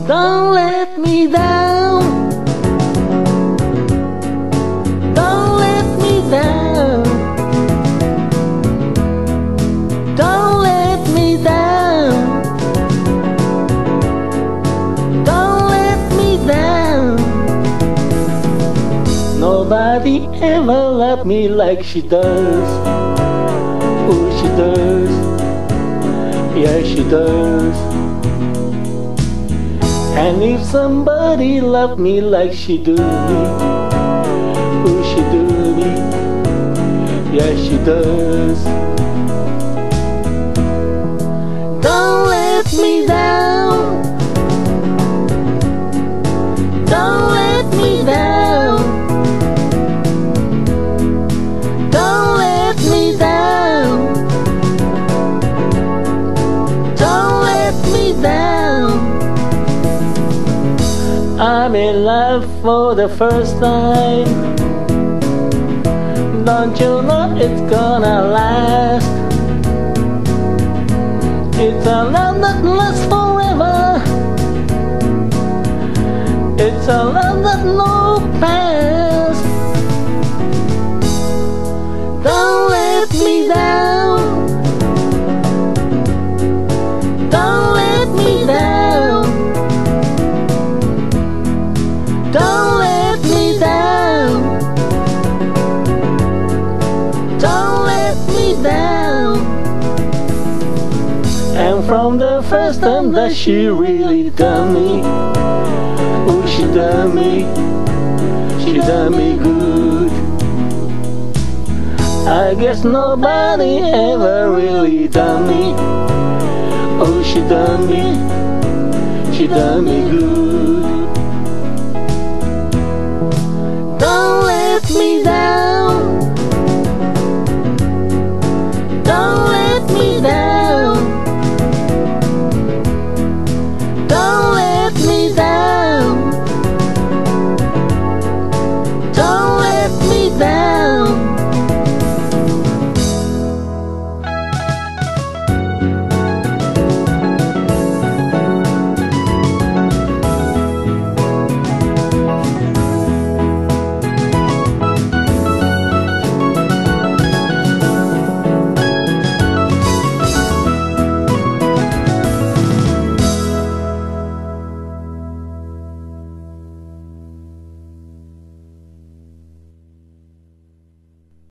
Don't let me down. Don't let me down. Don't let me down. Don't let me down. Nobody ever loved me like she does. Oh, she does. Yeah, she does. And if somebody loved me like she do me, oh, she do me, yeah, she does. Don't let me down. Don't let me down. Don't let me down. Don't let me down. I'm in love for the first time. Don't you know it's gonna last? It's a love that lasts forever. It's a love that no past. Don't let me down. Don't let me down. Don't let me down. Don't let me down. And from the first time that she really done me, oh, she done me good. I guess nobody ever really done me, oh, she done me good.